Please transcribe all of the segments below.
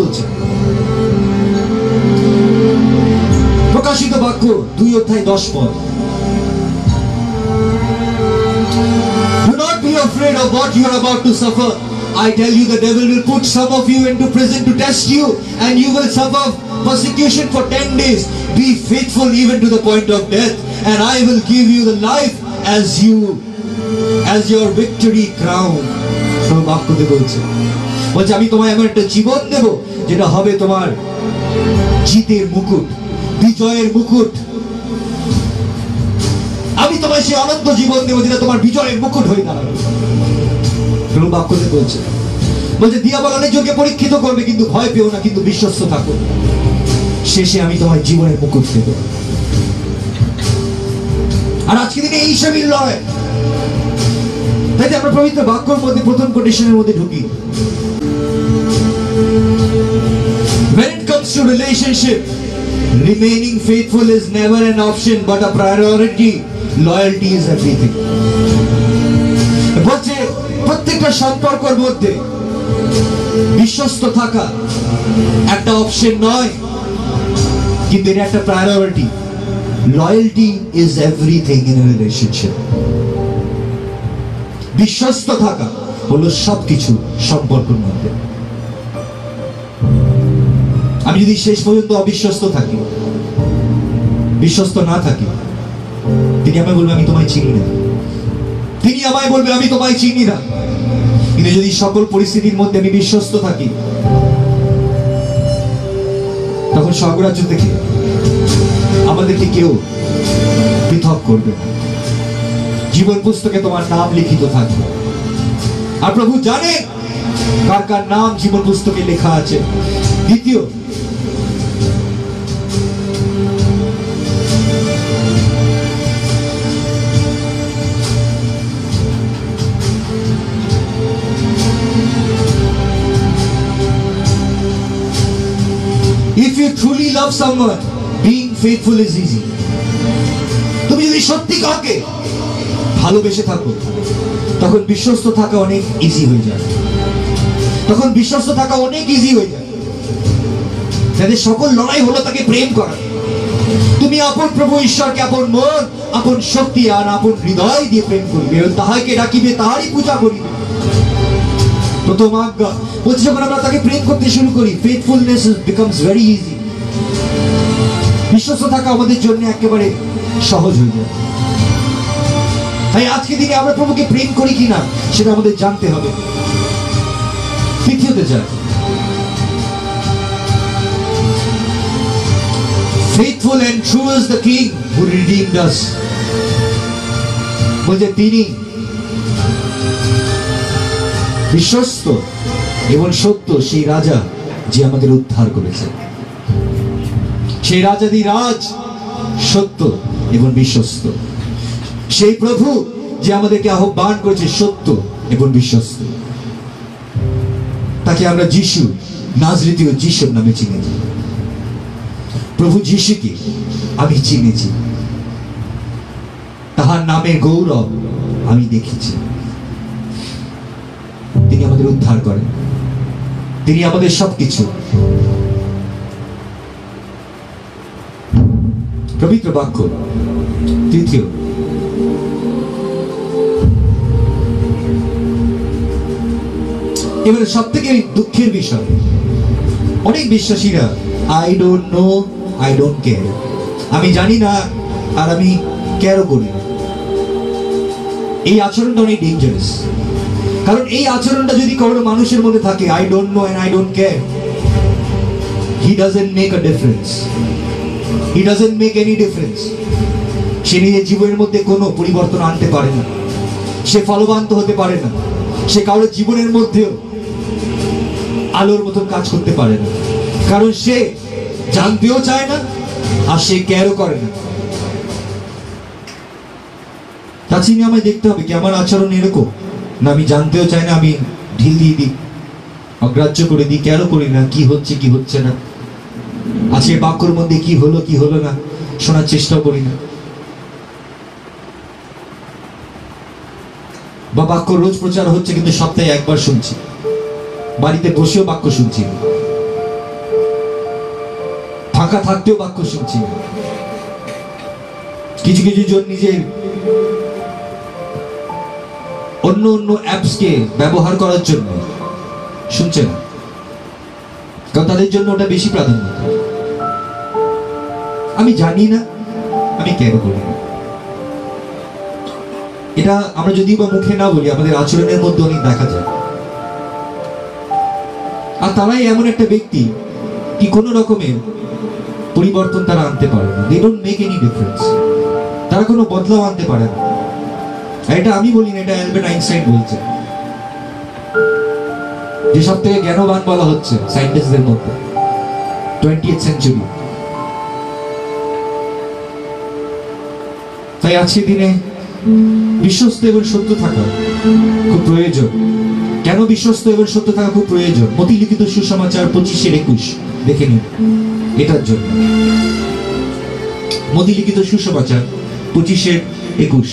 বলছেন। প্রকাশিত বাক্য 2:10 Do not be afraid of what you are about to suffer. I tell you, the devil will put some of you into prison to test you, and you will suffer persecution for 10 days. Be faithful even to the point of death, and I will give you the life as your victory crown. বাক্যতে বলছে আমি তোমায় এমন একটা জীবন দেব যেটা হবে তোমার জিতের মুকুট, বিজয়ের মুকুট। আমি তোমায় সেই অনন্ত জীবন দেব যেটা তোমার বিজয়ের মুকুট হয়ে দাঁড়াবে। বাক্যতে বলছে দিয়াবল অনেক জনকে পরীক্ষিত করবে, কিন্তু ভয় পেও না, কিন্তু বিশ্বস্ত থাকো, শেষে আমি তোমায় জীবনের মুকুট দেব। আর আজকে দিনে এই হিসাবেই লড়াই। তাই আমরা পবিত্র বাক্যের মধ্যে প্রথম কন্ডিশনের মধ্যে ঢুকি। When it comes to relationship, remaining faithful is never an option but a priority. Loyalty is everything. বলছে প্রত্যেকটা সম্পর্কের মধ্যে বিশ্বস্ত থাকা একটা অপশন নয়, কিন্তু এটা একটা priority. Loyalty is everything in a relationship. বিশ্বস্ত থাকা হলো সবকিছু সম্পর্কের মধ্যে। আমি যদি শেষ পর্যন্ত অবিশ্বস্ত থাকি, বিশ্বস্ত না থাকি, তিনি আমায় বলবে আমি তোমায় চিনি না, তিনি আমায় বলবে আমি তোমায় চিনি না। কিন্তু যদি সকল পরিস্থিতির মধ্যে আমি বিশ্বস্ত থাকি, তখন স্বর্গরাজ্য থেকে আমাদেরকে কেউ পৃথক করবে না। জীবন পুস্তকে তোমার নাম লিখিত থাকবে। আর প্রভু জানে কার কার নাম জীবন পুস্তকে লেখা আছে। দ্বিতীয়, if you truly love someone, being faithful is easy. তুমি যদি সত্যি কাউকে ভালোবেসে থাকো, তখন বিশ্বস্ত থাকা অনেক ইজি হয়ে যায়। তখন বিশ্বস্ত থাকা অনেক ইজি হয়ে যায়। তাদের সকল লড়াই হলো তাকে প্রেম করা। তুমি আপন প্রভু ঈশ্বরকে আপন মন, আপন শক্তি আর আপন হৃদয় দিয়ে প্রেম করিবে, তাহাকে ডাকিবে, তাহারই পূজা করিবে। প্রথম আজ্ঞা বলছে যখন আমরা তাকে প্রেম করতে শুরু করি, ফেথফুলনেস বিকামস ভেরি ইজি। বিশ্বস্ত থাকা আমাদের জন্য একেবারে সহজ হয়ে যায়। তাই আজকে দিনে আমরা প্রভুকে প্রেম করি কিনা সেটা আমাদের জানতে হবে। তৃতীয়তে যাই, faithful and true is the King who redeemed us. বলছে তিনি বিশ্বস্ত এবং সত্য সেই রাজা যে আমাদের উদ্ধার করেছে। সেই রাজাধিরাজ সত্য এবং বিশ্বস্ত। সেই প্রভু যে আমাদেরকে আহ্বান করেছে সত্য এবং বিশ্বস্ত। তাকে আমরা যিশু, নাজরেথীয় যিশুর নামে চিনেছি। প্রভু যিশুকে আমি চিনেছি, তাহার নামের গৌরব আমি দেখেছি। তিনি আমাদের উদ্ধার করেন, তিনি আমাদের সবকিছু। পবিত্র বাক্য তৃতীয়, এবারে সব থেকে দুঃখের বিষয়, অনেক বিশ্বাসীরা I don't know, I don't care, আমি জানি না আর আমি কেয়ারও করি না। এই আচরণটা অনেক ডেঞ্জারাস। কারণ এই আচরণটা যদি কোনো মানুষের মধ্যে থাকে, I don't know and I don't care, he doesn't make a difference, he doesn't make any difference. সে নিজের জীবনের মধ্যে কোনো পরিবর্তন আনতে পারে না, সে ফলবান্ত হতে পারে না, সে কারোর জীবনের মধ্যেও আলোর মতন কাজ করতে পারে না। কারণ সে জানতেও চায় না আর সে কেয়ারও করে না। তাছাড়া আমায় দেখতে হবে কি আমার আচরণ এরকম না, আমি জানতেও চাই না, আমি ঢিল দিয়ে দিই, অগ্রাহ্য করে দিই, কেয়ারও করি না কি হচ্ছে কি হচ্ছে না। আজকে বাক্যর মধ্যে কি হলো কি হলো না শোনার চেষ্টাও করি না। বা বাক্য রোজ প্রচার হচ্ছে কিন্তু সপ্তাহে একবার শুনছি, বাড়িতে বসেও বাক্য শুনছি। ফাঁকা থাকতেও বাক্য শুনছি না। কিছু কিছু জন নিজের অন্য অন্য অ্যাপসকে ব্যবহার করার জন্য শুনছে না, কারণ তাদের জন্য ওটা বেশি প্রাধান্য। আমি জানি না, আমি কেন বলি না। এটা আমরা যদিও বা মুখে না বলি, আমাদের আচরণের মধ্যে অনেক দেখা যায়। আর তারাই এমন একটা ব্যক্তি কি কোনো রকমের পরিবর্তন তারা আনতে পারে না। They don't make any difference. তারা কোনো বদলাও আনতে পারে না। এটা আমি বলি না, এটা অ্যালবার্ট আইনস্টাইন বলছে, যে সব থেকে জ্ঞানবান বলা হচ্ছে সায়েন্টিস্টদের মধ্যে 20th সেঞ্চুরি। তাই আজকের দিনে বিশ্বস্ত এবং সত্য থাকা খুব প্রয়োজন। কেন বিশ্বস্ত এবং সত্য থাকা খুব প্রয়োজন? মতিলিখিত সুসমাচার 25-21 দেখে নিন এটার জন্য। মতিলিখিত সুসমাচার 25-21,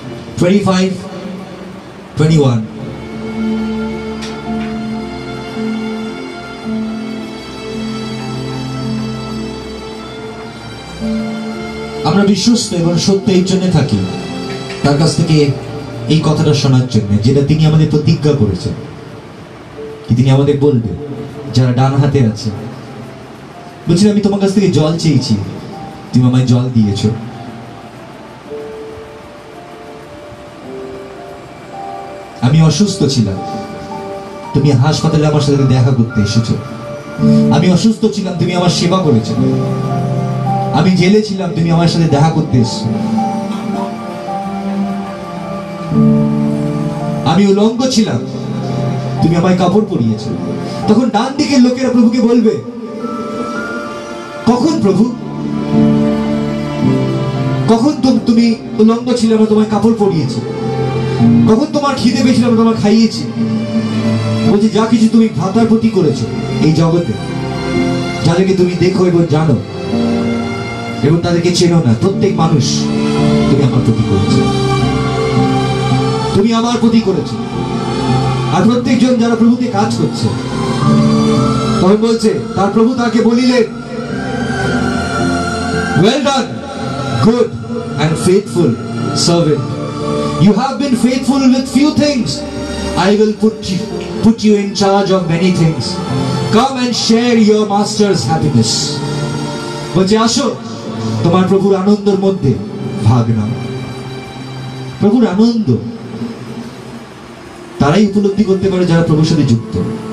25-21। আমরা বিশ্বস্ত এবং সত্য এই জন্য থাকি তার কাছ থেকে এই কথাটা শোনার জন্য, যেটা তিনি আমাদের প্রতিজ্ঞা করেছেন, তিনি আমাদের বলবে যারা ডান হাতে আছে। বলছেন আমি তোমার কাছ থেকে জল চেয়েছি, তুমি আমায় জল দিয়েছ। আমি অসুস্থ ছিলাম, তুমি হাসপাতালে আমার সাথে দেখা করতে এসেছো। আমি অসুস্থ ছিলাম, তুমি আমার সেবা করেছো। আমি জেলে ছিলাম, তুমি আমার সাথে দেখা করতে এসেছো। আমি উলঙ্গ ছিলাম, তুমি আমায় কাপড় পরিয়েছো। তখন ডান দিকের লোকেরা প্রভুকে বলবে, কখন প্রভু, কখন তুমি উলঙ্গ ছিলে আমরা তোমায় কাপড় পরিয়েছি? কখন তোমার খিদে পেয়েছিল আমরা তোমায় খাইয়েছি? বলছি যা কিছু তুমি ভ্রাতার প্রতি করেছো এই জগতে, যাদেরকে তুমি দেখো এবং জানো এবং তাদেরকে চেনো না, প্রত্যেক মানুষ তুমি আমার প্রতি করেছো, তুমি আমার প্রতি করেছো। আর প্রত্যেকজন যারা প্রভুকে কাজ করছে, তখন বলছে তার প্রভু তাকে বলিলেন, well done good and faithful servant, you have been faithful with few things, I will put you in charge of many things, come and share your master's happiness। বলছে আসো তোমার প্রভুর আনন্দের মধ্যে ভাগ নাও। প্রভুর আনন্দ তারাই উপলব্ধি করতে পারে যারা প্রভুর সাথে যুক্ত।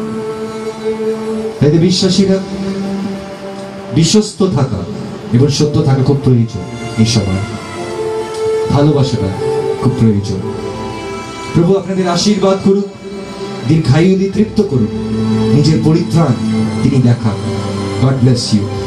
তাই বিশ্বাসীরা বিশ্বস্ত থাকা এবং সত্য থাকা খুব প্রয়োজন। এই সময় ভালোবাসাটা খুব প্রয়োজন। প্রভু আপনাদের আশীর্বাদ করুক, দীর্ঘায়ু দিয়ে তৃপ্ত করুক, নিজের পরিত্রাণ তিনি দেখান। God bless you.